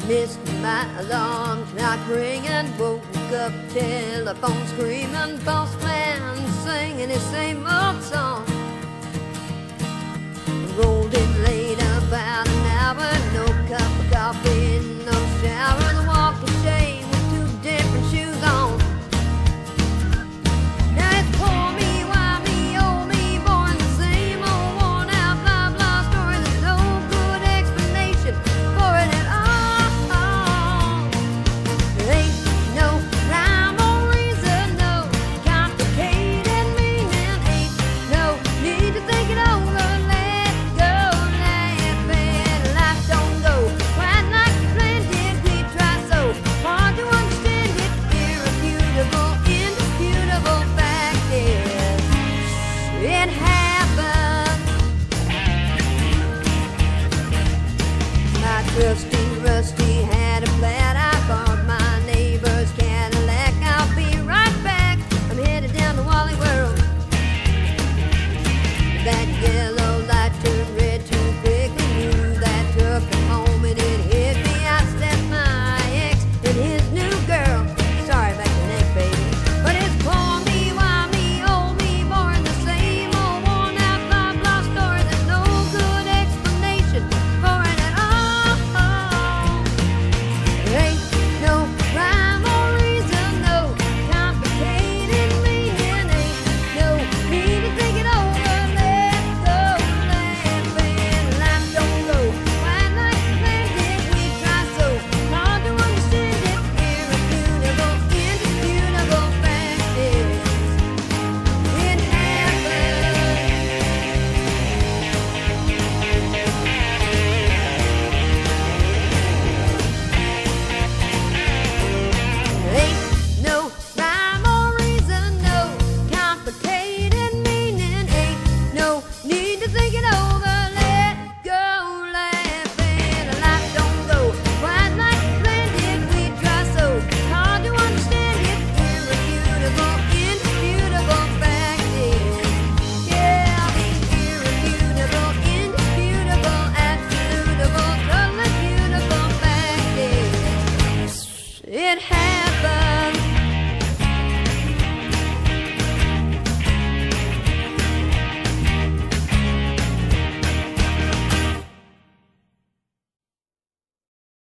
Missed my alarm clock ringing, woke up, telephone screaming, boss man singing his same old song. Rolled in late about an hour, no cup of coffee, no shower, the walk of shame with two different shoes on. Now it's pour me, why me, oh me, boring the same old worn out blah blah story. There's no good explanation for it at all. There ain't no rhyme or reason, no complicated meaning, ain't no need to think it over. It happened. My trusty, rusty hat